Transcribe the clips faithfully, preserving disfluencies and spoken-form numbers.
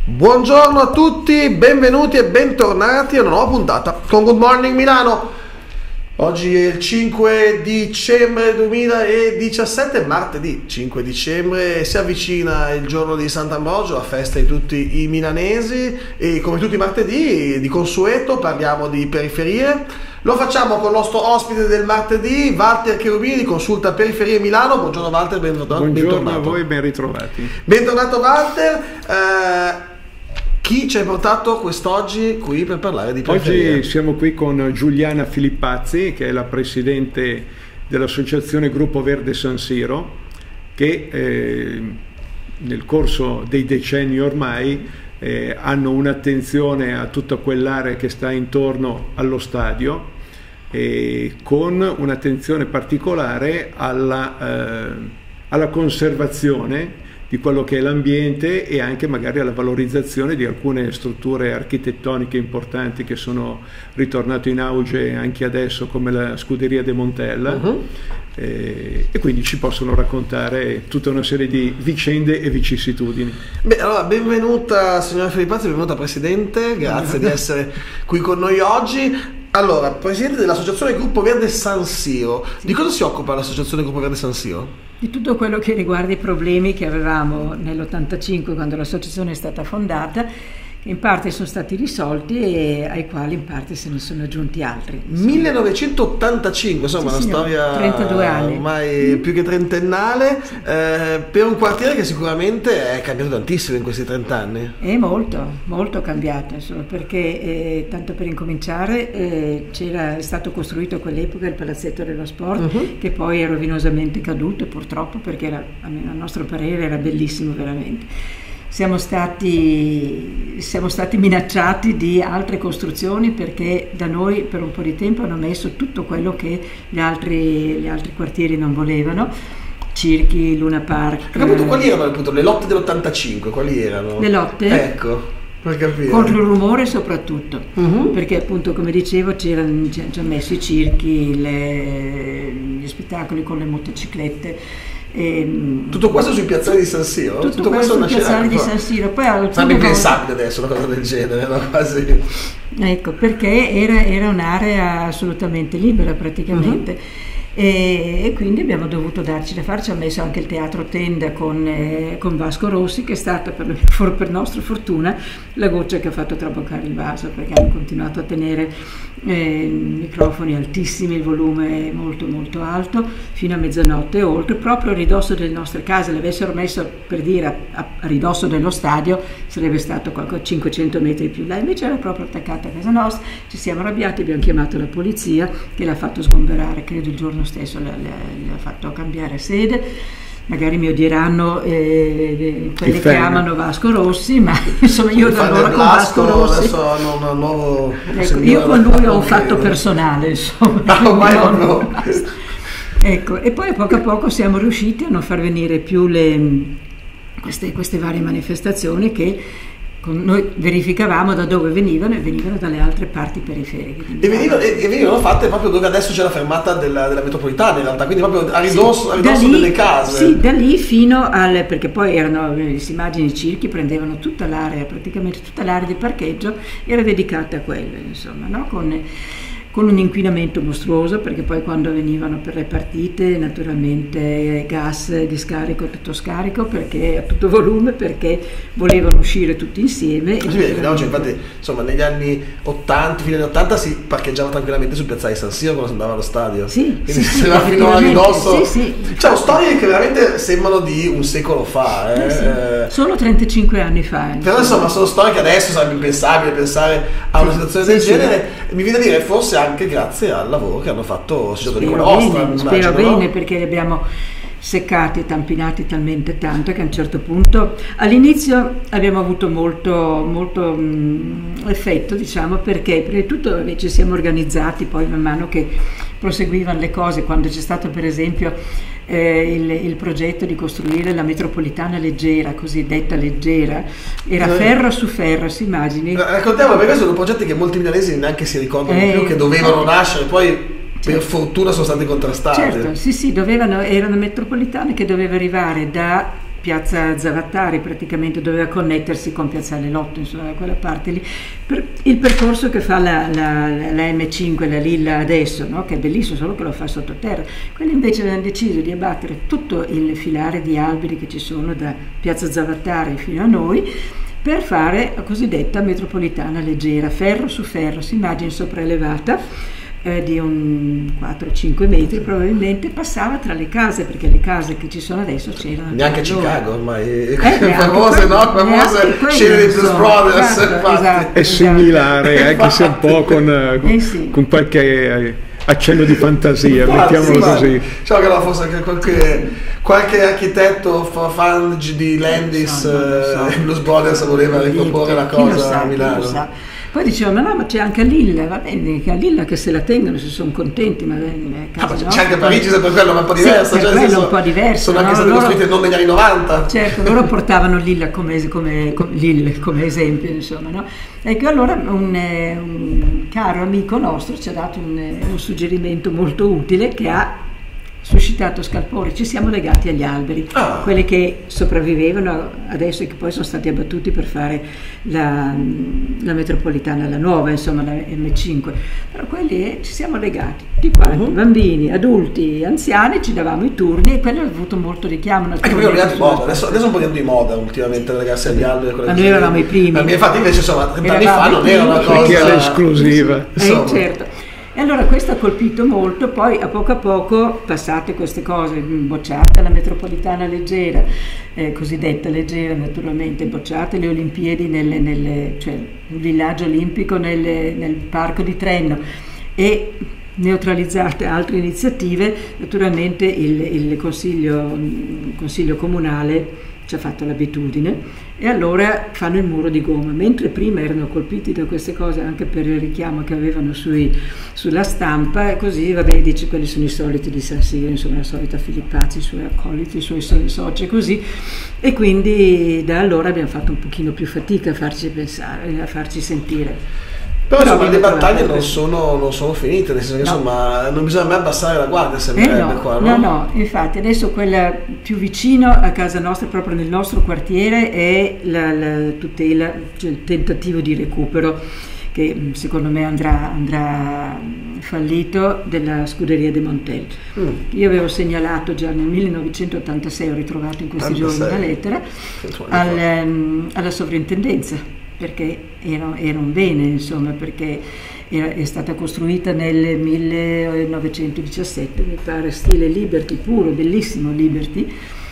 Buongiorno a tutti, benvenuti e bentornati a una nuova puntata con Good Morning Milano. Oggi è il cinque dicembre duemiladiciassette, martedì cinque dicembre, si avvicina il giorno di Sant'Ambrogio, la festa di tutti i milanesi, e come tutti i martedì di consueto parliamo di periferie. Lo facciamo con il nostro ospite del martedì, Walter Cherubini di Consulta Periferie Milano. Buongiorno Walter, bentornato. Buongiorno bentornato. a voi e ben ritrovati. Bentornato Walter. Eh, Chi ci hai portato quest'oggi qui per parlare di periferie? Oggi siamo qui con Giuliana Filippazzi, che è la presidente dell'associazione Gruppo Verde San Siro, che eh, nel corso dei decenni ormai eh, hanno un'attenzione a tutta quell'area che sta intorno allo stadio, e con un'attenzione particolare alla, eh, alla conservazione di quello che è l'ambiente e anche magari alla valorizzazione di alcune strutture architettoniche importanti che sono ritornate in auge anche adesso, come la Scuderia de Montella. Uh-huh. eh, e quindi ci possono raccontare tutta una serie di vicende e vicissitudini. Beh, allora benvenuta signora Filippazzi, benvenuta Presidente, grazie di essere qui con noi oggi. Allora, Presidente dell'Associazione Gruppo Verde San Siro, di cosa si occupa l'Associazione Gruppo Verde San Siro? Di tutto quello che riguarda i problemi che avevamo nell'ottantacinque, quando l'associazione è stata fondata, che in parte sono stati risolti e ai quali in parte se ne sono aggiunti altri. Insomma. millenovecentottantacinque, insomma, sì, una signor, storia trentadue anni. Ormai più che trentennale, eh, per un quartiere che sicuramente è cambiato tantissimo in questi trent'anni. È molto, molto cambiato, insomma, perché eh, tanto per incominciare eh, c'era, è stato costruito a quell'epoca il Palazzetto dello Sport, uh-huh. che poi è rovinosamente caduto purtroppo, perché era, a nostro parere era bellissimo veramente. Siamo stati, siamo stati minacciati di altre costruzioni, perché da noi per un po' di tempo hanno messo tutto quello che gli altri, gli altri quartieri non volevano. Circhi, Luna Park. Appunto, quali erano appunto le lotte dell'ottantacinque? Quali erano? Le lotte? Ecco, per capire. Contro il rumore soprattutto, uh-huh. perché appunto, come dicevo, c'erano già messo i circhi, le, gli spettacoli con le motociclette. E, tutto questo sui piazzali di San Siro? Tutto, tutto questo sui piazzali di San Siro. Poi sarebbe impensabile adesso una cosa del genere, no? Quasi. Ecco, perché era, era un'area assolutamente libera praticamente. Uh-huh. E, e quindi abbiamo dovuto darci da fare. Ci ha messo anche il teatro tenda con, eh, con Vasco Rossi, che è stata per, for, per nostra fortuna la goccia che ha fatto traboccare il vaso, perché hanno continuato a tenere eh, microfoni altissimi, il volume molto molto alto fino a mezzanotte e oltre, proprio a ridosso delle nostre case. L'avessero messo, per dire, a, a, a ridosso dello stadio sarebbe stato qualcosa cinquecento metri più là, invece era proprio attaccata a casa nostra. Ci siamo arrabbiati, abbiamo chiamato la polizia, che l'ha fatto sgomberare, credo il giorno stesso le, le, le ha fatto cambiare sede. Magari mi odieranno eh, quelli che amano Vasco Rossi, ma insomma io da allora con Vasco Rossi adesso hanno una nuovo, ecco, io con lui ho un fatto personale, insomma. Ah, ormai no, no. Ecco, e poi a poco a poco siamo riusciti a non far venire più le, queste, queste varie manifestazioni che noi verificavamo da dove venivano, e venivano dalle altre parti periferiche. E venivano, e, e venivano fatte proprio dove adesso c'è la fermata della, della metropolitana, in realtà, quindi proprio a ridosso, sì, a ridosso lì, delle case. Sì, da lì fino al, perché poi erano, si immagini, i circhi prendevano tutta l'area, praticamente tutta l'area di parcheggio era dedicata a quello, insomma, no? Con, con un inquinamento mostruoso, perché poi quando venivano per le partite naturalmente gas di scarico, tutto scarico, perché a tutto volume, perché volevano uscire tutti insieme. Sì, e no, cioè, infatti, insomma, negli anni ottanta, fine anni ottanta si parcheggiava tranquillamente sul piazzale di San Siro quando si andava allo stadio. Sì, quindi sì, si va fino a ridosso. Sì, sì. Cioè, storie che veramente sembrano di un secolo fa. Eh. Sì, sì. Solo trentacinque anni fa. Però insomma sono storie che adesso sarebbe impensabile pensare a una situazione del sì, genere. sì. Mi viene a dire forse anche grazie al lavoro che hanno fatto associatori come bene, nostra. Spero immagino, bene, no? perché li abbiamo seccati e tampinati talmente tanto che a un certo punto, all'inizio abbiamo avuto molto, molto mh, effetto, diciamo, perché prima di tutto invece siamo organizzati, poi man mano che proseguivano le cose, quando c'è stato per esempio eh, il, il progetto di costruire la metropolitana leggera, cosiddetta leggera, era eh. ferro su ferro, si immagini? Raccontiamo, perché sono progetti che molti milanesi neanche si ricordano eh, più, che dovevano eh. nascere, poi per fortuna sono stati contrastati. Certo, sì sì, dovevano, erano metropolitane che doveva arrivare da piazza Zavattari, praticamente doveva connettersi con piazzale Lotto, insomma da quella parte lì. Per il percorso che fa la, la, la M cinque, la Lilla adesso, no? Che è bellissimo, solo che lo fa sottoterra. Quelli invece avevano deciso di abbattere tutto il filare di alberi che ci sono da piazza Zavattari fino a noi, per fare la cosiddetta metropolitana leggera, ferro su ferro, si immagini sopraelevata, Eh, di un quattro cinque metri probabilmente, passava tra le case, perché le case che ci sono adesso c'erano neanche a Chicago ormai, eh, famose, no? famose scene di Blues Brothers, esatto, esatto, è similare, esatto. Anche se un po' con, eh sì. con qualche accenno di fantasia, infatti, mettiamolo sì, così. Diciamo che forse anche qualche, qualche architetto fan di Landis, no, no, so. eh, Blues Brothers voleva ricomporre la cosa sa, a Milano. Poi dicevano, ma no, ma c'è anche a Lilla, va bene, che a Lilla che se la tengono, se sono contenti, ma eh, ah, ma c'è anche a Parigi, se per quello, ma un po' diversa. Sì, per cioè, quello senso, un po' diverso. Sono no? anche state loro, costruite non negli anni novanta. Certo, loro portavano Lilla come, come, come, Lille come esempio, insomma, no? Ecco, allora un, un caro amico nostro ci ha dato un, un suggerimento molto utile che ha suscitato scalpore. Ci siamo legati agli alberi, ah. quelli che sopravvivevano adesso e che poi sono stati abbattuti per fare la, la metropolitana, la nuova, insomma la M cinque, però quelli eh, ci siamo legati tutti quanti, uh-huh. bambini, adulti, anziani, ci davamo i turni e quello ha avuto molto richiamo. Anche poi di moda. Adesso, adesso è un po' di moda ultimamente legarsi agli alberi. Ma noi eravamo i primi. Ma infatti invece insomma trenta anni fa non era una cosa perché era esclusiva. Eh, certo. E allora questo ha colpito molto, poi a poco a poco, passate queste cose, bocciata la metropolitana leggera, eh, cosiddetta leggera naturalmente, bocciate le Olimpiadi, nelle, nelle, cioè il villaggio olimpico nelle, nel parco di Trenno e neutralizzate altre iniziative, naturalmente il, il, consiglio, il consiglio comunale ci ha fatto l'abitudine e allora fanno il muro di gomma, mentre prima erano colpiti da queste cose anche per il richiamo che avevano sui, sulla stampa e così, vabbè, dice quelli sono i soliti di San Siro, insomma la solita Filippazzi, i suoi accoliti, i suoi soci e così, e quindi da allora abbiamo fatto un pochino più fatica a farci pensare, a farci sentire. Però, però insomma le battaglie non sono, non sono finite, nel senso che no. insomma non bisogna mai abbassare la guardia, sembrerebbe eh no, qua, no? No, no, infatti adesso quella più vicino a casa nostra, proprio nel nostro quartiere, è la, la tutela, cioè il tentativo di recupero che secondo me andrà, andrà fallito, della scuderia De Montel. Mm. Io avevo segnalato già nel millenovecentottantasei, ho ritrovato in questi ottantasei. Giorni una lettera al, um, alla sovrintendenza, perché era, era un bene, insomma, perché era, è stata costruita nel millenovecentodiciassette, mi pare, stile Liberty puro, bellissimo Liberty,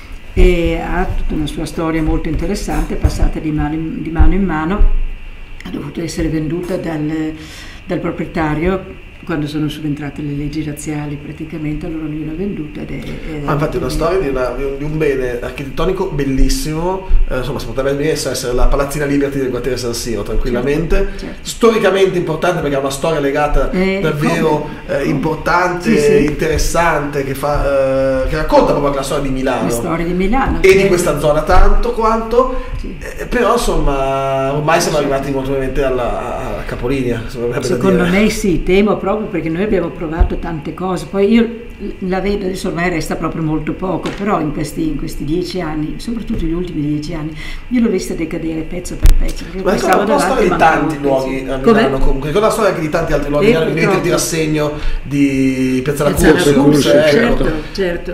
e ha tutta una sua storia molto interessante, passata di mano in, di mano, in mano, ha dovuto essere venduta dal, dal proprietario quando sono subentrate le leggi razziali, praticamente allora lui l'ha venduta ed è, è ah, infatti è una storia di, una, di, un, di un bene architettonico bellissimo, eh, insomma si potrebbe benissimo essere la Palazzina Liberty del quartiere San Siro tranquillamente, certo, certo. Storicamente importante perché ha una storia legata eh, davvero eh, importante, sì, sì. interessante, che, fa, eh, che racconta proprio la storia di Milano, la storia di Milano e certo. di questa zona tanto quanto, sì. eh, però insomma ormai siamo arrivati molto ovviamente alla, alla capolinea, secondo me sì, temo proprio perché noi abbiamo provato tante cose, poi io la vedo, adesso ormai resta proprio molto poco, però in questi, in questi dieci anni, soprattutto gli ultimi dieci anni, io l'ho vista decadere pezzo per pezzo. Ma ricordo la storia di tanti luoghi a Milano, comunque, ricordo la storia anche di tanti altri luoghi, eh, vedete il rassegno di Piazza La Curse, certo, ecco. certo.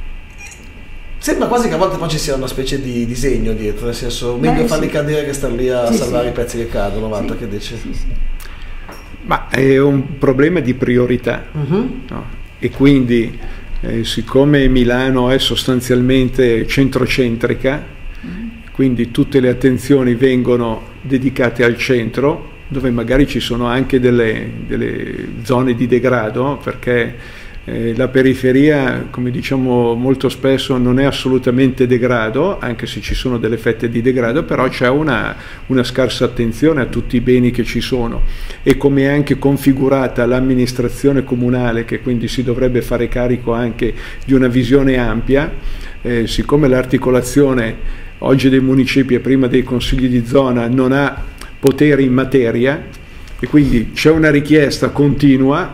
Sembra quasi che a volte poi ci sia una specie di disegno dietro, nel senso, meglio Beh, farli sì. cadere che star lì a sì, salvare sì. i pezzi che cadono, Marta, sì. che dici? Sì, sì. Ma è un problema di priorità, uh-huh. no? E quindi eh, siccome Milano è sostanzialmente centrocentrica, uh-huh. quindi tutte le attenzioni vengono dedicate al centro, dove magari ci sono anche delle, delle zone di degrado, perché Eh, la periferia, come diciamo molto spesso, non è assolutamente degrado, anche se ci sono delle fette di degrado, però c'è una, una scarsa attenzione a tutti i beni che ci sono, e come è anche configurata l'amministrazione comunale, che quindi si dovrebbe fare carico anche di una visione ampia, eh, siccome l'articolazione oggi dei municipi e prima dei consigli di zona non ha poteri in materia, e quindi c'è una richiesta continua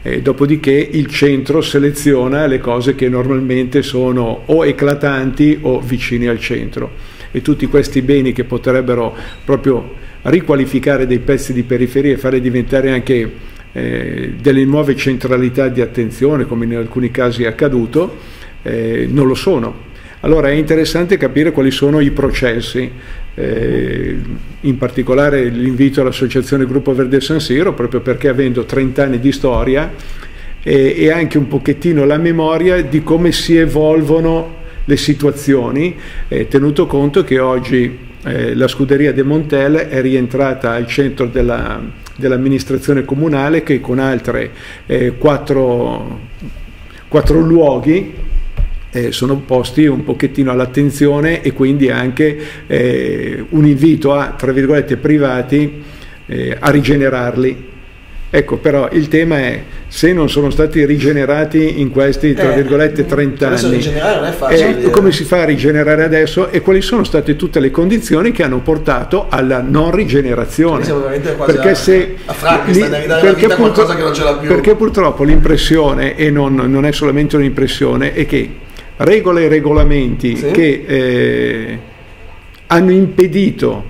Eh, dopodiché il centro seleziona le cose che normalmente sono o eclatanti o vicine al centro, e tutti questi beni che potrebbero proprio riqualificare dei pezzi di periferia e fare diventare anche eh, delle nuove centralità di attenzione, come in alcuni casi è accaduto, eh, non lo sono. Allora è interessante capire quali sono i processi, eh, in particolare l'invito all'Associazione Gruppo Verde San Siro, proprio perché avendo trenta anni di storia e, e anche un pochettino la memoria di come si evolvono le situazioni, eh, tenuto conto che oggi eh, la scuderia De Montel è rientrata al centro della, dell'amministrazione comunale, che con altre eh, quattro, quattro luoghi Eh, sono posti un pochettino all'attenzione, e quindi anche eh, un invito a, tra virgolette, privati eh, a rigenerarli. Ecco, però il tema è, se non sono stati rigenerati in questi, tra virgolette, trenta anni, rigenerare non è facile, eh, come si fa a rigenerare adesso, e quali sono state tutte le condizioni che hanno portato alla non rigenerazione? Siamo veramente quasi perché a, se a Frankenstein, a ridare la vita a qualcosa che non ce l'ha più. Perché purtroppo l'impressione, e non, non è solamente un'impressione, è che regole e regolamenti sì. che eh, hanno impedito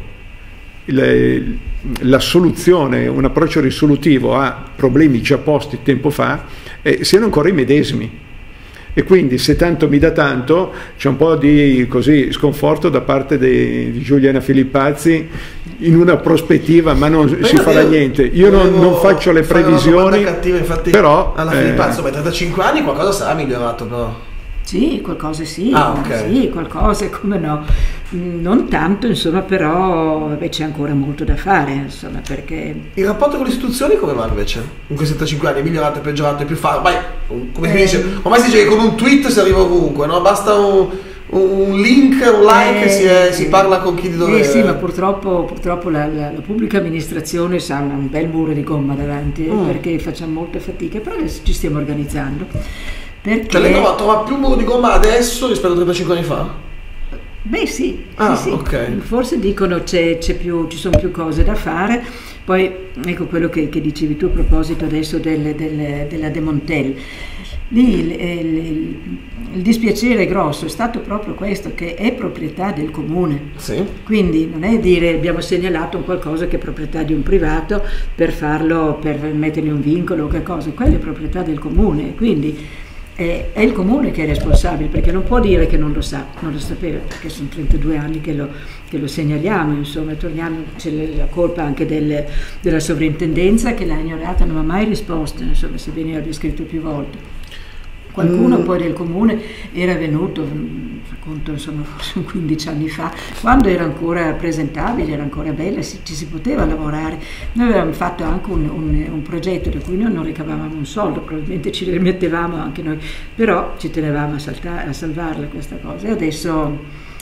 il, la soluzione, un approccio risolutivo a problemi già posti tempo fa, eh, siano ancora i medesimi. E quindi, se tanto mi dà tanto, c'è un po' di così sconforto da parte di, di Giuliana Filippazzi in una prospettiva, ma non Beh, si farà io, niente. Io non, non faccio le previsioni, cattiva, infatti, però alla Filippazzi, eh, trentacinque anni qualcosa sarà migliorato, però. Sì, qualcosa sì, ah, okay. sì, qualcosa, come no, non tanto, insomma, però vabbè, c'è ancora molto da fare, insomma, perché... Il rapporto con le istituzioni come va invece? In questi trentacinque anni è migliorato, è peggiorato, è più facile? Ormai, come si eh, dice, ormai si dice che con un tweet si arriva ovunque, no? Basta un, un link, un like, eh, si, è, si parla con chi di dove... Eh sì, ma purtroppo, purtroppo la, la, la pubblica amministrazione ha un bel muro di gomma davanti, mm. perché facciamo molte fatiche, però adesso ci stiamo organizzando. Perché... Cioè lei trova, trova più muro di gomma adesso rispetto a trentacinque anni fa? Beh sì, ah, sì, sì. Okay. Forse dicono c'è, c'è più, ci sono più cose da fare. Poi ecco quello che, che dicevi tu a proposito adesso del, del, della De Montel. Lì il, il, il, il dispiacere grosso è stato proprio questo, che è proprietà del comune. Sì. Quindi non è dire abbiamo segnalato un qualcosa che è proprietà di un privato per farlo, per mettergli un vincolo o che cosa, quella è proprietà del comune, quindi è, è il comune che è responsabile, perché non può dire che non lo sa, non lo sapeva, perché sono trentadue anni che lo, che lo segnaliamo, insomma, torniamo, c'è la colpa anche del, della sovrintendenza che l'ha ignorata, non ha mai risposto, insomma, sebbene abbia scritto più volte. Qualcuno mm. poi del comune era venuto, racconto, insomma, forse quindici anni fa, quando era ancora presentabile, era ancora bella, si, ci si poteva lavorare. Noi avevamo fatto anche un, un, un progetto da cui noi non ricavavamo un soldo, probabilmente ci rimettevamo anche noi, però ci tenevamo a, saltare, a salvarla questa cosa. E adesso,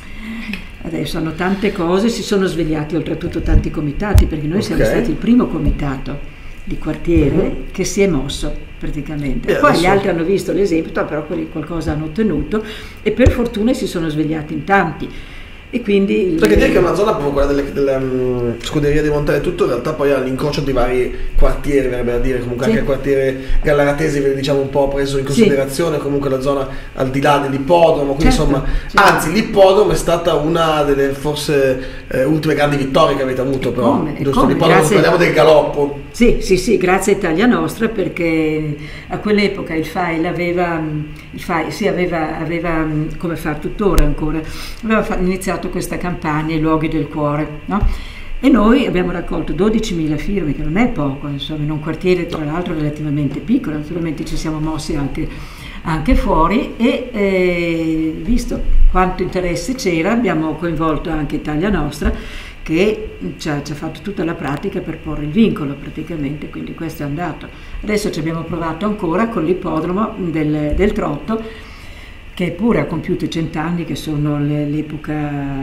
adesso hanno tante cose, si sono svegliati oltretutto tanti comitati, perché noi okay. siamo stati il primo comitato di quartiere uh-huh. che si è mosso praticamente. Beh, poi adesso... gli altri hanno visto l'esempio, però quelli qualcosa hanno ottenuto e per fortuna si sono svegliati in tanti. E quindi perché dire che è una zona proprio quella delle, delle um, scuderie di Montale e tutto, in realtà poi all'incrocio di vari quartieri, verrebbe a dire, comunque sì. anche il quartiere Gallaratese viene, diciamo, un po' preso in considerazione, sì. comunque la zona al di là dell'ippodromo, quindi certo, insomma, certo. anzi l'ippodromo è stata una delle forse eh, ultime grandi vittorie che avete avuto, però come, giusto? L'ippodromo, parliamo del galoppo. Sì, sì, sì, grazie a Italia Nostra, perché a quell'epoca il F A I aveva, il F A I, sì, aveva, aveva, come fa tuttora ancora, aveva iniziato questa campagna I luoghi del cuore, no? E noi abbiamo raccolto dodicimila firme, che non è poco, insomma, in un quartiere tra l'altro relativamente piccolo. Naturalmente ci siamo mossi anche, anche fuori e eh, visto quanto interesse c'era abbiamo coinvolto anche Italia Nostra, che ci ha, ci ha fatto tutta la pratica per porre il vincolo praticamente, quindi questo è andato. Adesso ci abbiamo provato ancora con l'ippodromo del, del Trotto, che pure ha compiuto i cent'anni, che sono l'epoca,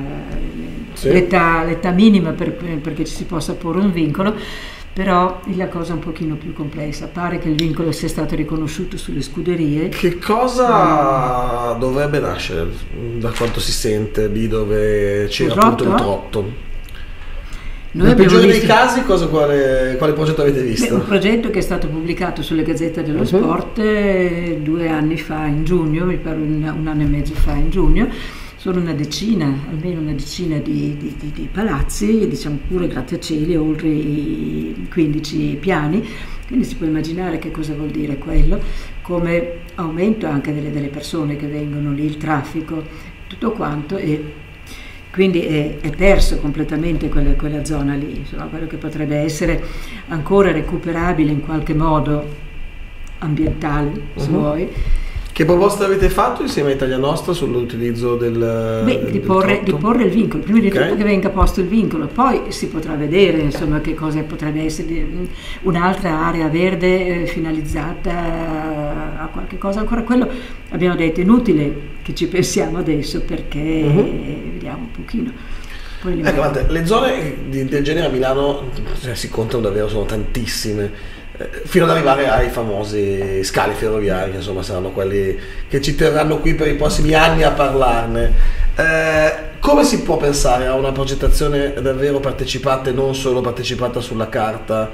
sì. l'età, l'età minima per, perché ci si possa porre un vincolo, però la cosa è un pochino più complessa. Pare che il vincolo sia stato riconosciuto sulle scuderie. Che cosa mm. dovrebbe nascere, da quanto si sente, lì dove c'era appunto il Trotto? Noi Nel peggiore visto... dei casi, cosa, quale, quale progetto avete visto? Beh, un progetto che è stato pubblicato sulle Gazzette dello uh-huh. Sport eh, due anni fa, in giugno, mi pare un, un anno e mezzo fa, in giugno. Sono una decina, almeno una decina di, di, di, di palazzi, diciamo pure grattacieli, oltre i quindici piani, quindi si può immaginare che cosa vuol dire quello, come aumento anche delle, delle persone che vengono lì, il traffico, tutto quanto, e quindi è, è perso completamente quella, quella zona lì, insomma, quello che potrebbe essere ancora recuperabile in qualche modo ambientale, se uh-huh. vuoi. Che proposta avete fatto insieme a Italia Nostra sull'utilizzo del, Beh, di, del porre, di porre il vincolo, prima di okay. tutto che venga posto il vincolo, poi si potrà vedere insomma che cosa potrebbe essere un'altra area verde eh, finalizzata a qualche cosa, ancora quello abbiamo detto è inutile che ci pensiamo adesso perché uh-huh. vediamo un pochino. Poi ecco, guarda, le zone di, del genere a Milano cioè, si contano davvero, sono tantissime. Fino ad arrivare ai famosi scali ferroviari, che insomma saranno quelli che ci terranno qui per i prossimi anni a parlarne. Eh, come si può pensare a una progettazione davvero partecipata e non solo partecipata sulla carta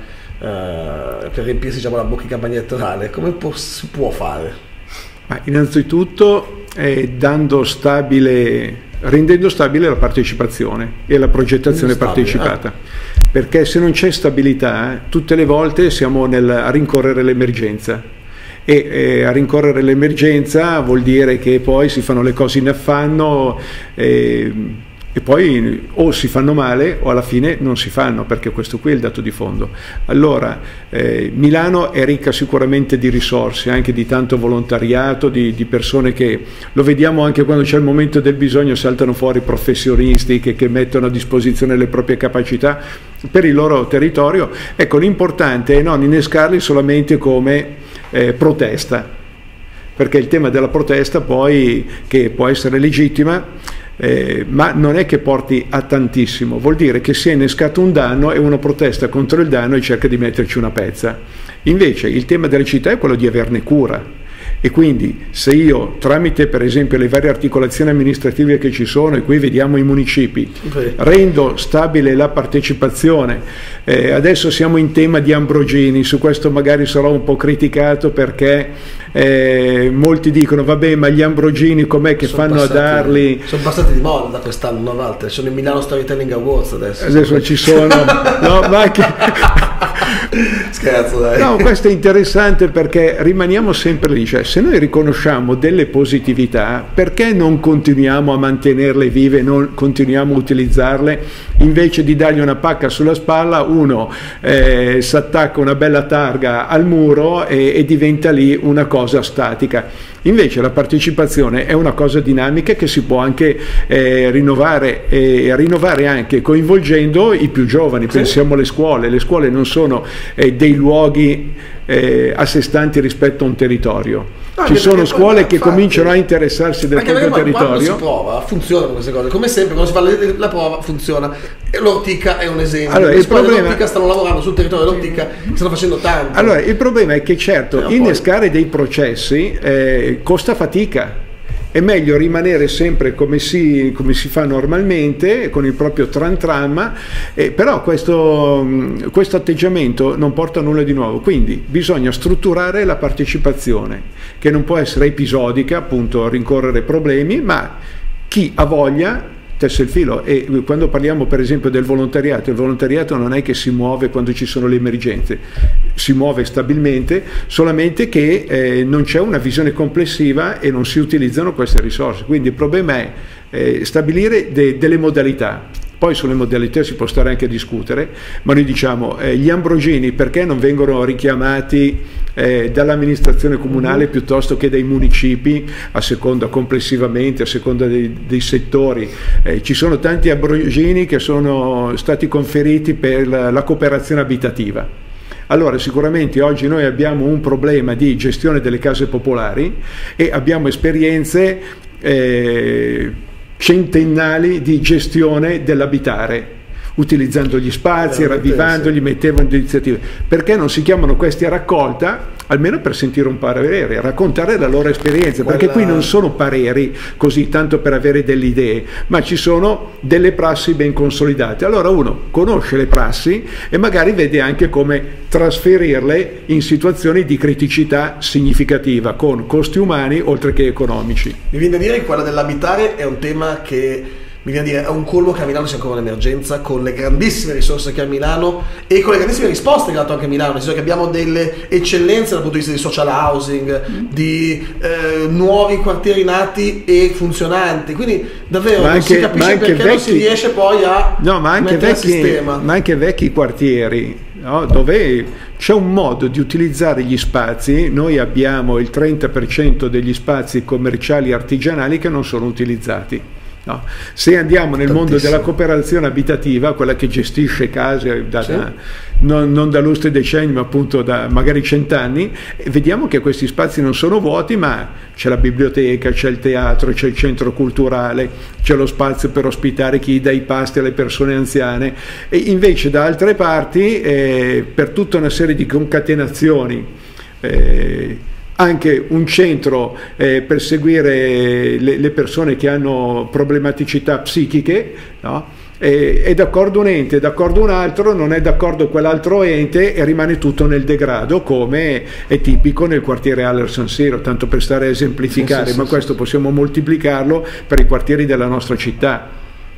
eh, per riempirsi diciamo, la bocca in campagna elettorale? Come può, si può fare? Ma innanzitutto eh, dando stabile, rendendo stabile la partecipazione e la progettazione stabile, partecipata. Eh? Perché se non c'è stabilità, eh, tutte le volte siamo nel, a rincorrere l'emergenza e eh, a rincorrere l'emergenza vuol dire che poi si fanno le cose in affanno eh, e poi o si fanno male o alla fine non si fanno, perché questo qui è il dato di fondo. Allora eh, Milano è ricca sicuramente di risorse, anche di tanto volontariato, di, di persone che lo vediamo anche quando c'è il momento del bisogno, saltano fuori professionisti che, che mettono a disposizione le proprie capacità per il loro territorio. Ecco, l'importante è non innescarli solamente come eh, protesta, perché il tema della protesta poi, che può essere legittima, Eh, ma non è che porti a tantissimo, vuol dire che si è innescato un danno e uno protesta contro il danno e cerca di metterci una pezza. Invece il tema delle città è quello di averne cura, e quindi se io tramite per esempio le varie articolazioni amministrative che ci sono, e qui vediamo i municipi, okay. rendo stabile la partecipazione, eh, adesso siamo in tema di Ambrogini, su questo magari sarò un po' criticato perché eh, molti dicono vabbè, ma gli Ambrogini com'è che sono fanno passati, a darli? Sono passati di moda da quest'anno, una volta sono in Milano Storytelling Awards adesso adesso ci sono no, ma anche scherzo dai. No, questo è interessante perché rimaniamo sempre lì, cioè se noi riconosciamo delle positività, perché non continuiamo a mantenerle vive, non continuiamo a utilizzarle, invece di dargli una pacca sulla spalla uno eh, si attacca una bella targa al muro e, e diventa lì una cosa statica. Invece la partecipazione è una cosa dinamica che si può anche eh, rinnovare e rinnovare anche coinvolgendo i più giovani. Sì. Pensiamo alle scuole, le scuole non sono eh, dei luoghi eh, a sé stanti rispetto a un territorio. No, ci sono scuole poi, che infatti, cominciano a interessarsi del proprio territorio. Quando si prova, funzionano queste cose. Come sempre, quando si fa la, la prova, funziona. E l'Ortica è un esempio. Allora, le il scuole problema... dell'Ortica stanno lavorando sul territorio dell'Ortica, stanno facendo tanto. Allora, il problema è che certo, eh, innescare poi... dei processi eh, costa fatica. È meglio rimanere sempre come si, come si fa normalmente, con il proprio tran tram, eh, però questo, questo atteggiamento non porta a nulla di nuovo, quindi bisogna strutturare la partecipazione, che non può essere episodica, appunto rincorrere problemi, ma chi ha voglia tesse il filo. E quando parliamo per esempio del volontariato, il volontariato non è che si muove quando ci sono le emergenze, si muove stabilmente, solamente che eh, non c'è una visione complessiva e non si utilizzano queste risorse. Quindi il problema è eh, stabilire de- delle modalità. Poi sulle modalità si può stare anche a discutere, ma noi diciamo eh, gli Ambrogini perché non vengono richiamati eh, dall'amministrazione comunale piuttosto che dai municipi, a seconda complessivamente, a seconda dei, dei settori. Eh, ci sono tanti Ambrogini che sono stati conferiti per la, la cooperazione abitativa. Allora sicuramente oggi noi abbiamo un problema di gestione delle case popolari e abbiamo esperienze eh, centennali di gestione dell'abitare. utilizzando gli spazi, ravvivandoli, sì. mettevano iniziative. Perché non si chiamano questi a raccolta? Almeno per sentire un parere, raccontare la loro esperienza, Quella... perché qui non sono pareri così tanto per avere delle idee, ma ci sono delle prassi ben consolidate. Allora uno conosce le prassi e magari vede anche come trasferirle in situazioni di criticità significativa, con costi umani oltre che economici. Mi viene da dire che quella dell'abitare è un tema che mi viene a dire, è un colmo che a Milano sia ancora un'emergenza, con le grandissime risorse che ha Milano e con le grandissime risposte che ha dato anche Milano, nel senso che abbiamo delle eccellenze dal punto di vista di social housing, mm. di eh, nuovi quartieri nati e funzionanti, quindi davvero ma non anche, si capisce perché vecchi, non si riesce poi a no, ma anche mettere vecchi, a sistema. Ma anche vecchi quartieri, no? Dove c'è un modo di utilizzare gli spazi. Noi abbiamo il trenta per cento degli spazi commerciali artigianali che non sono utilizzati. No. Se andiamo nel mondo della cooperazione abitativa, quella che gestisce case da, sì. da, non, non da lustri decenni ma appunto da magari cent'anni, vediamo che questi spazi non sono vuoti, ma c'è la biblioteca, c'è il teatro, c'è il centro culturale, c'è lo spazio per ospitare chi dà i pasti alle persone anziane, e invece da altre parti eh, per tutta una serie di concatenazioni eh, anche un centro eh, per seguire le, le persone che hanno problematicità psichiche, no? E, è d'accordo un ente, è d'accordo un altro, non è d'accordo quell'altro ente e rimane tutto nel degrado, come è tipico nel quartiere Haller San Siro, tanto per stare a esemplificare, sì, sì, ma sì, questo sì. possiamo moltiplicarlo per i quartieri della nostra città.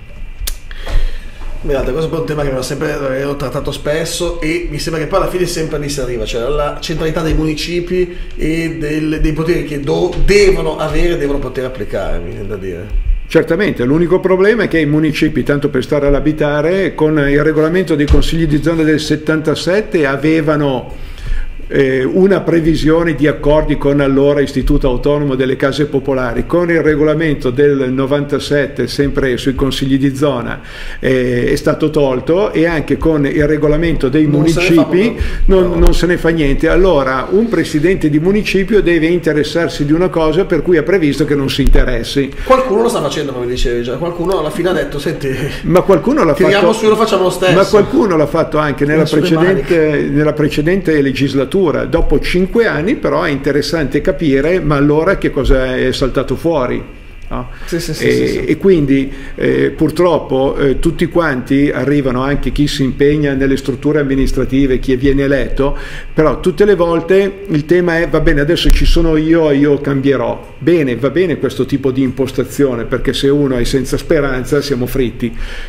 Guardate, questo è un tema che abbiamo sempre avevo trattato spesso e mi sembra che poi alla fine sempre lì si arriva, cioè la centralità dei municipi e del, dei poteri che do, devono avere, devono poter applicare, mi viene da dire. Certamente, l'unico problema è che i municipi, tanto per stare all'abitare, con il regolamento dei consigli di zona del settantasette avevano Eh, una previsione di accordi con allora Istituto Autonomo delle Case Popolari. Con il regolamento del novantasette, sempre sui consigli di zona, eh, è stato tolto, e anche con il regolamento dei non municipi se non, no. non se ne fa niente. Allora un presidente di municipio deve interessarsi di una cosa per cui ha previsto che non si interessi. Qualcuno lo sta facendo, come dicevi già, qualcuno alla fine ha detto senti, ma qualcuno l'ha tiriamo fatto, su, lo facciamo lo stesso. ma qualcuno l'ha fatto anche nella precedente, nella precedente legislatura. Dopo cinque anni però è interessante capire ma allora che cosa è saltato fuori, no? sì, sì, sì, e, sì, sì. e quindi eh, purtroppo eh, tutti quanti arrivano, anche chi si impegna nelle strutture amministrative, chi viene eletto, però tutte le volte il tema è va bene, adesso ci sono io e io cambierò. Bene, va bene questo tipo di impostazione, perché se uno è senza speranza siamo fritti.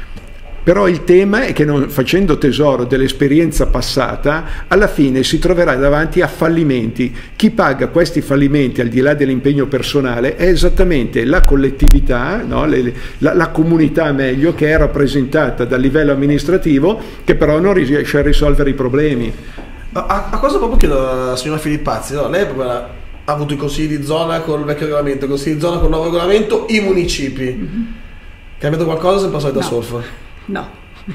Però il tema è che non, facendo tesoro dell'esperienza passata, alla fine si troverà davanti a fallimenti. Chi paga questi fallimenti, al di là dell'impegno personale, è esattamente la collettività, no? Le, la, la comunità meglio, che è rappresentata dal livello amministrativo, che però non riesce a risolvere i problemi. A, a cosa proprio chiedo alla signora Filippazzi? No? Lei ha avuto i consigli di zona con il vecchio regolamento, i consigli di zona con il nuovo regolamento, i municipi. Mm-hmm. Cambiato qualcosa o sempre solita no. solfa? No.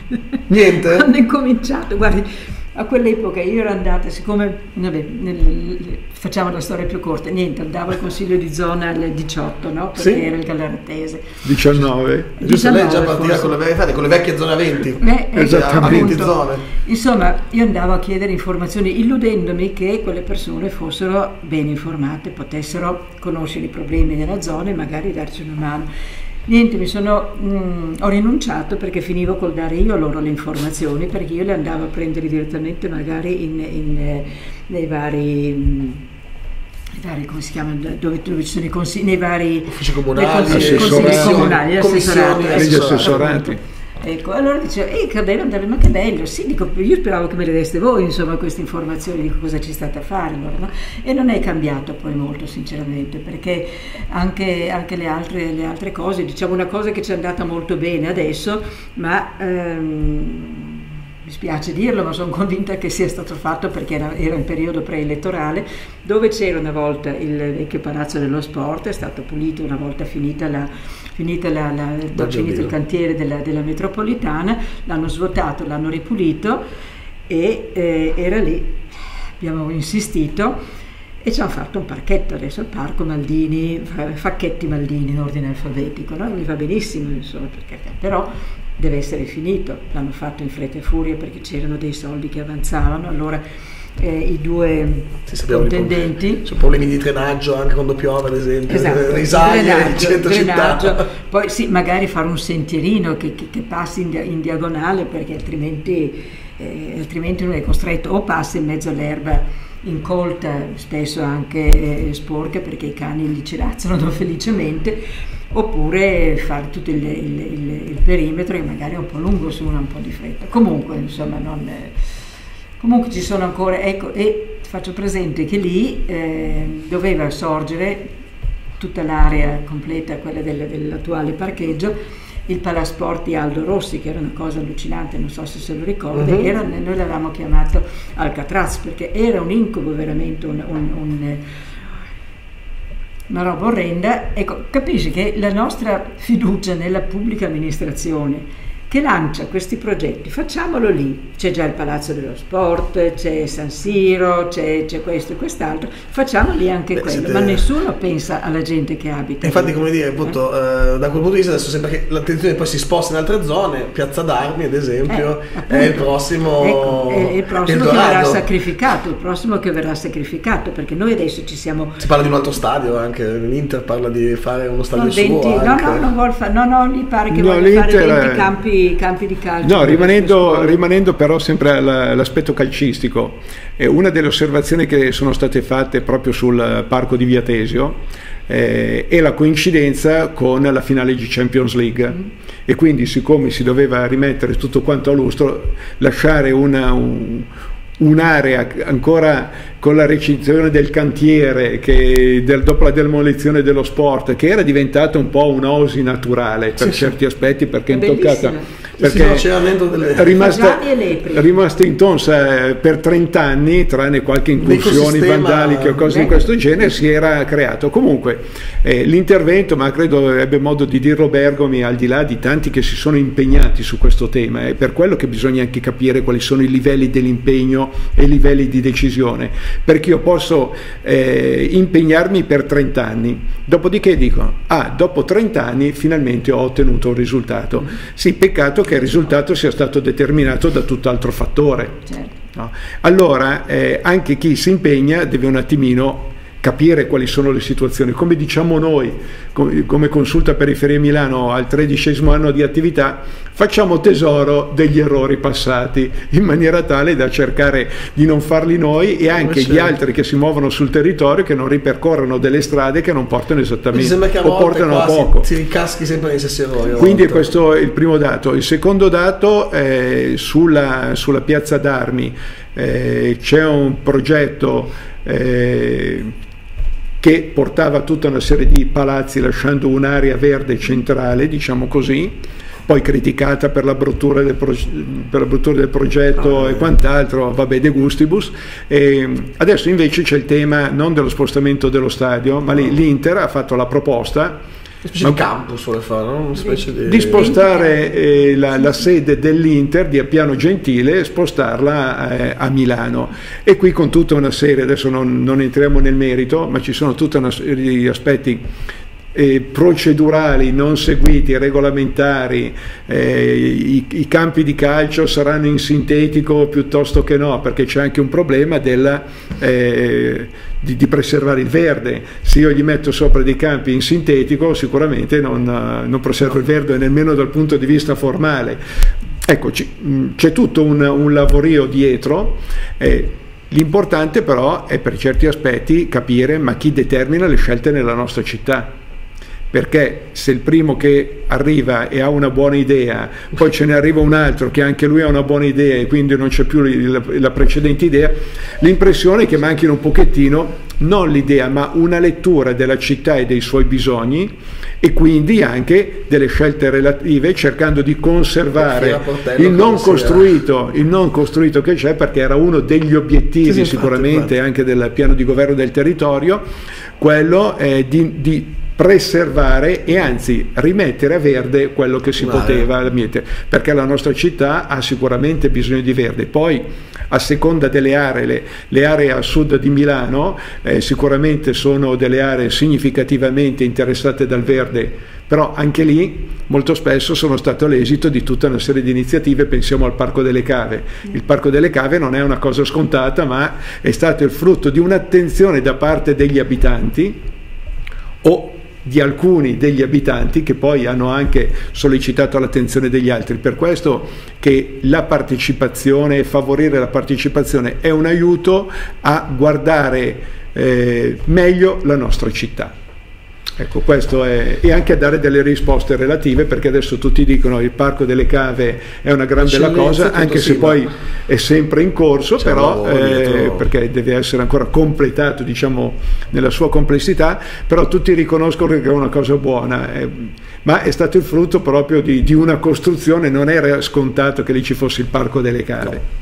Niente? Quando è cominciato, guardi, a quell'epoca io ero andata, siccome vabbè, nel, facciamo la storia più corta, niente, andavo al consiglio di zona alle diciotto, no? Perché sì? era il Gallaratese. diciannove. Giusto, lei già partiva con le, vecchie, con le vecchie zone a venti. Eh, Esattamente. Appunto, zone. Insomma, io andavo a chiedere informazioni illudendomi che quelle persone fossero ben informate, potessero conoscere i problemi della zona e magari darci una mano. Niente, mi sono, mh, ho rinunciato perché finivo col dare io loro le informazioni, perché io le andavo a prendere direttamente magari in, in, nei vari, mh, vari, come si chiama, dove, dove ci sono i consigli, nei vari uffici comunali, consigli, consigli comunali, assessorati, gli assessorati. Ecco, allora dicevo, ehi che bello andare, ma che bello, sì, dico, io speravo che me le deste voi, insomma, queste informazioni, dico cosa ci state a fare, allora, no? E non è cambiato poi molto, sinceramente, perché anche, anche le, altre, le altre cose, diciamo una cosa che ci è andata molto bene adesso, ma ehm, mi spiace dirlo, ma sono convinta che sia stato fatto perché era, era in periodo preelettorale, dove c'era una volta il vecchio Palazzo dello Sport, è stato pulito una volta finita la... finita la, la, la, finito il cantiere della, della metropolitana, l'hanno svuotato, l'hanno ripulito e eh, era lì, abbiamo insistito e ci hanno fatto un parchetto adesso, il parco Maldini, Facchetti Maldini in ordine alfabetico, no? Mi va benissimo, insomma, perché, però deve essere finito. L'hanno fatto in fretta e furia perché c'erano dei soldi che avanzavano, allora eh, i due sì, contendenti, c'è problemi di drenaggio anche quando piove, ad esempio, esatto, risaie drenaggio, in centro drenaggio. città. Poi sì, magari fare un sentierino che, che, che passi in, dia, in diagonale, perché altrimenti, eh, altrimenti uno è costretto o passa in mezzo all'erba incolta, spesso anche eh, sporca, perché i cani li cirazzano felicemente, oppure fare tutto il, il, il, il perimetro, che magari è un po' lungo se uno ha un po' di fretta. Comunque, insomma, non, eh, comunque ci sono ancora, ecco, e faccio presente che lì eh, doveva sorgere tutta l'area completa, quella del, dell'attuale parcheggio, il Palasport di Aldo Rossi, che era una cosa allucinante, non so se se lo ricordi, uh-huh. era, noi l'avevamo chiamato Alcatraz, perché era un incubo, veramente un, un, un, una roba orrenda. Ecco, capisci che la nostra fiducia nella pubblica amministrazione che lancia questi progetti, facciamolo lì, c'è già il Palazzo dello Sport, c'è San Siro, c'è, c'è questo e quest'altro, facciamo lì anche Beh, quello, siete... ma nessuno pensa alla gente che abita. Infatti, lì. come dire, appunto, eh? Eh, da quel punto di vista adesso sembra che l'attenzione poi si sposta in altre zone, Piazza d'Armi ad esempio, eh, è il prossimo, ecco, è il prossimo che verrà sacrificato, il prossimo che verrà sacrificato, perché noi adesso ci siamo... Si parla di un altro stadio anche, l'Inter parla di fare uno stadio no, venti, suo. No, no, non vuol fare, no, no, gli pare che no, voglia fare venti campi campi di calcio. No, rimanendo, rimanendo però sempre all'aspetto calcistico, eh, una delle osservazioni che sono state fatte proprio sul parco di Viatesio eh, è la coincidenza con la finale di Champions League, mm. e quindi, siccome si doveva rimettere tutto quanto a lustro, lasciare una, un, un'area ancora con la recinzione del cantiere, che del, dopo la demolizione dello sport, che era diventata un po' un'oasi naturale per sì, certi aspetti, perché è intoccata, perché sì, delle... è rimasta, rimasta intonsa per trenta anni, tranne qualche incursioni vandaliche o cose di questo genere, si era creato. Comunque eh, l'intervento, ma credo ebbe modo di dirlo Bergomi, al di là di tanti che si sono impegnati su questo tema, è per quello che bisogna anche capire quali sono i livelli dell'impegno e i livelli di decisione, perché io posso eh, impegnarmi per trenta anni, dopodiché dico, ah, dopo trenta anni finalmente ho ottenuto un risultato. Sì, peccato che il risultato sia stato determinato da tutt'altro fattore. Certo. No? Allora eh, anche chi si impegna deve un attimino capire quali sono le situazioni, come diciamo noi come Consulta Periferie Milano al tredicesimo anno di attività, facciamo tesoro degli errori passati in maniera tale da cercare di non farli noi, e anche gli altri che si muovono sul territorio che non ripercorrono delle strade che non portano esattamente o portano a poco. Si ricaschi sempre nei stessi errori. Quindi questo è il primo dato. Il secondo dato è sulla, sulla Piazza d'Armi eh, c'è un progetto eh, che portava tutta una serie di palazzi lasciando un'area verde centrale, diciamo così, poi criticata per la bruttura del, pro, per la bruttura del progetto e quant'altro, vabbè, de gustibus. E adesso invece c'è il tema non dello spostamento dello stadio, ma lì l'Inter ha fatto la proposta, una specie di campus vuole fare, no? Una specie di... di spostare eh, la, la sede dell'Inter di Appiano Gentile e spostarla eh, a Milano, e qui con tutta una serie, adesso non, non entriamo nel merito, ma ci sono tutta una serie di aspetti eh, procedurali non seguiti, regolamentari. eh, i, i campi di calcio saranno in sintetico piuttosto che no, perché c'è anche un problema della eh, Di, di preservare il verde. Se io gli metto sopra dei campi in sintetico, sicuramente non, non preservo il verde nemmeno dal punto di vista formale. Ecco, c'è tutto un, un lavorio dietro. eh, l'importante però è, per certi aspetti, capire ma chi determina le scelte nella nostra città, perché se il primo che arriva e ha una buona idea, poi ce ne arriva un altro che anche lui ha una buona idea e quindi non c'è più la, la precedente idea, l'impressione è che manchino un pochettino non l'idea ma una lettura della città e dei suoi bisogni, e quindi anche delle scelte relative, cercando di conservare il non costruito, il non costruito che c'è, perché era uno degli obiettivi sì, sicuramente infatti, infatti. anche del piano di governo del territorio, quello è di, di preservare e anzi rimettere a verde quello che si Vale. poteva mettere, perché la nostra città ha sicuramente bisogno di verde. Poi a seconda delle aree, le, le aree a sud di Milano eh, sicuramente sono delle aree significativamente interessate dal verde, però anche lì molto spesso sono stato l'esito di tutta una serie di iniziative. Pensiamo al Parco delle Cave. Il Parco delle Cave non è una cosa scontata, ma è stato il frutto di un'attenzione da parte degli abitanti o di alcuni degli abitanti che poi hanno anche sollecitato l'attenzione degli altri. Per questo che la partecipazione, favorire la partecipazione è un aiuto a guardare eh, meglio la nostra città. Ecco, questo è, e anche a dare delle risposte relative, perché adesso tutti dicono il Parco delle Cave è una gran bella cosa, anche se poi è sempre in corso, però eh, perché deve essere ancora completato, diciamo, nella sua complessità, però tutti riconoscono che è una cosa buona, eh, ma è stato il frutto proprio di, di una costruzione, non era scontato che lì ci fosse il Parco delle Cave. No.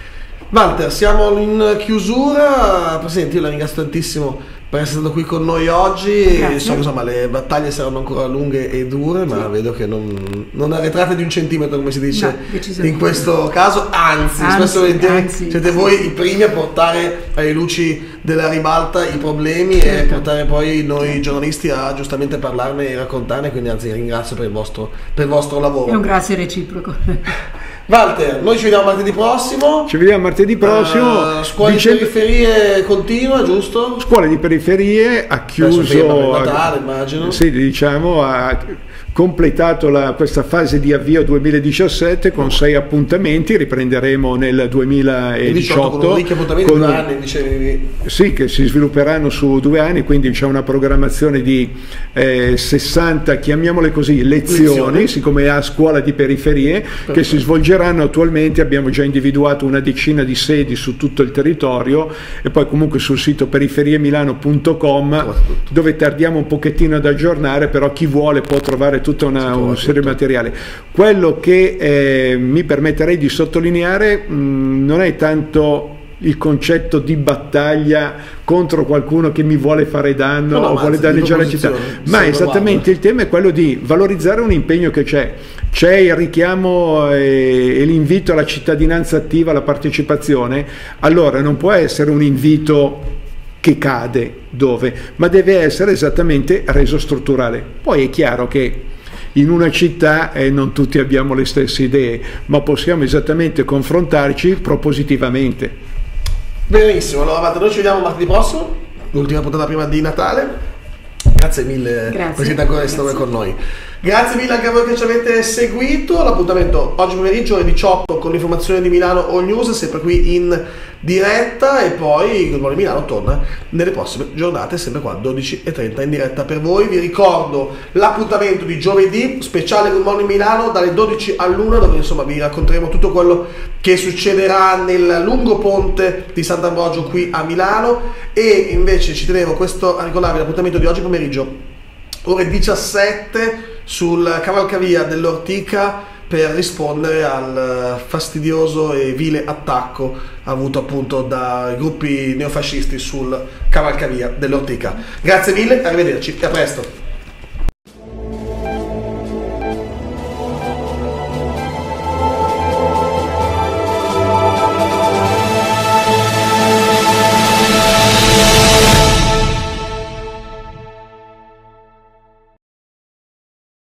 Walter, siamo in chiusura. Presidente, io la ringrazio tantissimo per essere stato qui con noi oggi. Grazie. So che insomma le battaglie saranno ancora lunghe e dure, ma sì, vedo che non, non arretrate di un centimetro, come si dice, no, in questo caso, anzi, anzi spesso volentieri siete voi i primi a portare alle luci della ribalta i problemi, certo, e portare poi noi giornalisti a giustamente parlarne e raccontarne, quindi anzi ringrazio per il vostro, per il vostro lavoro. È un grazie reciproco. Walter, noi ci vediamo martedì prossimo. Ci vediamo martedì prossimo. Uh, scuole dicembre... di periferie continua, giusto? Scuole di periferie ha chiuso. Per Natale, immagino. Sì, diciamo, ha completato la, questa fase di avvio duemiladiciassette con sei appuntamenti. Riprenderemo nel duemiladiciotto con ricchi appuntamenti, con, due anni, dicevi. Sì, che si svilupperanno su due anni, quindi c'è una programmazione di eh, sessanta, chiamiamole così, lezioni, lezioni, siccome a scuola di periferie, perfetto, che si svolgeranno attualmente. Abbiamo già individuato una decina di sedi su tutto il territorio, e poi comunque sul sito periferie milano punto com, dove tardiamo un pochettino ad aggiornare, però chi vuole può trovare tutta una, una serie di materiale. Quello che eh, mi permetterei di sottolineare mh, non è tanto il concetto di battaglia contro qualcuno che mi vuole fare danno, no, no, o vuole danneggiare la città, ma esattamente il tema è quello di valorizzare un impegno che c'è. C'è il richiamo e, e l'invito alla cittadinanza attiva, alla partecipazione. Allora non può essere un invito che cade dove, ma deve essere esattamente reso strutturale. Poi è chiaro che in una città eh, non tutti abbiamo le stesse idee, ma possiamo esattamente confrontarci propositivamente. Benissimo, allora noi ci vediamo martedì prossimo, l'ultima puntata prima di Natale. Grazie mille, grazie, Presidente, ancora di stare con noi. Grazie mille anche a voi che ci avete seguito. L'appuntamento oggi pomeriggio alle diciotto con l'informazione di Milano All News, sempre qui in diretta, e poi Good Morning Milano torna nelle prossime giornate, sempre qua dodici e trenta in diretta per voi. Vi ricordo l'appuntamento di giovedì, speciale Good Morning Milano dalle dodici all'una, dove insomma vi racconteremo tutto quello che succederà nel lungo ponte di Sant'Ambrogio qui a Milano. E invece ci tenevo questo a ricordarvi l'appuntamento di oggi pomeriggio ore diciassette sul cavalcavia dell'Ortica, per rispondere al fastidioso e vile attacco avuto appunto dai gruppi neofascisti sul cavalcavia dell'Ortica. Grazie mille, arrivederci e a presto.